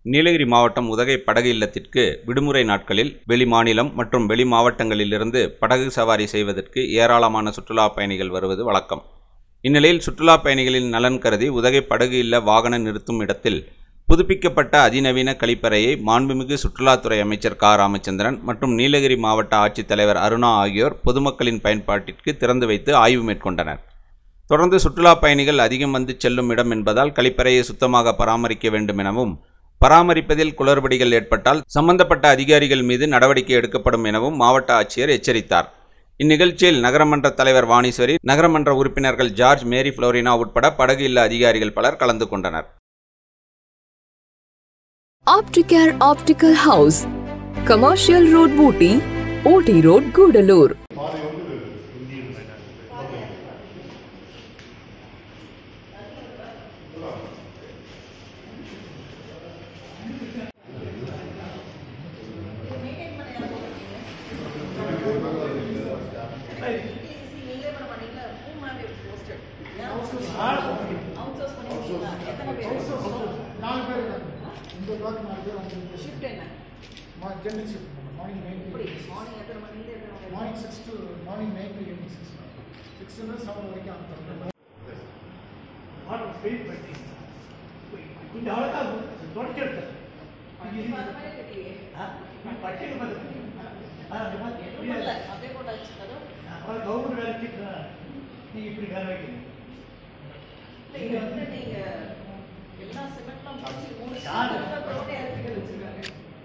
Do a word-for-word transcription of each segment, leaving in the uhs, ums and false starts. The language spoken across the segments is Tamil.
நீலகிரி மாவட்டம் உதகை படகு இல்லத்திற்கு விடுமுறை நாட்களில் வெளி மாநிலம் மற்றும் வெளி மாவட்டங்களிலிருந்து படகு சவாரி செய்வதற்கு ஏராளமான சுற்றுலா பயணிகள் வருவது வழக்கம். இந்நிலையில் சுற்றுலா பயணிகளின் நலன் கருதி உதகை படகு இல்ல வாகன நிறுத்தும் இடத்தில் புதுப்பிக்கப்பட்ட அதிநவீன கழிப்பறையை மாண்புமிகு சுற்றுலாத்துறை அமைச்சர் க ராமச்சந்திரன் மற்றும் நீலகிரி மாவட்ட ஆட்சித்தலைவர் அருணா ஆகியோர் பொதுமக்களின் பயன்பாட்டிற்கு திறந்து வைத்து ஆய்வு மேற்கொண்டனர். தொடர்ந்து சுற்றுலா பயணிகள் அதிகம் வந்து செல்லும் இடம் என்பதால் கழிப்பறையை சுத்தமாக பராமரிக்க வேண்டும் எனவும், பராமரிப்பதில் குளறுபடிகள் ஏற்பட்டால் சம்பந்தப்பட்ட அதிகாரிகள் மீது நடவடிக்கை எடுக்கப்படும் எனவும் மாவட்ட ஆட்சியர் எச்சரித்தார். இந்நிகழ்ச்சியில் நகரமன்ற தலைவர் வாணீஸ்வரி, நகரமன்ற உறுப்பினர்கள் ஜார்ஜ், மேரி புளோரினா உட்பட படகு இல்ல அதிகாரிகள் பலர் கலந்து கொண்டனர். Opticare Optical House, Commercial Road, Booty, O T Road, Gudalur. Shift என்ன? General shift. Morning nine to morning எத்தனை மணில இருந்து morning six to morning nine to evening six. six ல இருந்து seven வரைக்கும் அந்த வாட் ஸ்பீட் பட்டி. இந்த அவளதா தொடச்சிட்டு. இது பரவாயில்லை கட்டியே. ஆ பட்டி வந்து. ஆ இல்ல அதே போட்டாச்சு அது. அவ கவர்மெண்ட் வேலை கிட்ட நீ இப்படி வேலை வைக்கணும். நீங்க வந்து நீங்க எல்லா சிமெண்ட்லாம் போட்டு மூணு சார் ரோட்டே இறக்கி வச்சிருக்காங்க.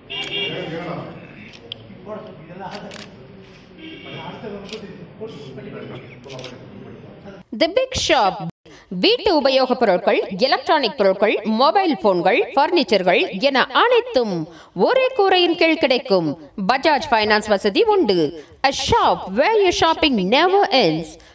The Big Shop. வீட்டு உபயோகப் பொருட்கள், எலக்ட்ரானிக் பொருட்கள், மொபைல் போன்கள், பர்னிச்சர்கள் என அனைத்தும் ஒரே கூரையின் கீழ் கிடைக்கும். பஜாஜ் ஃபைனான்ஸ் வசதி உண்டு. A shop where your shopping never ends.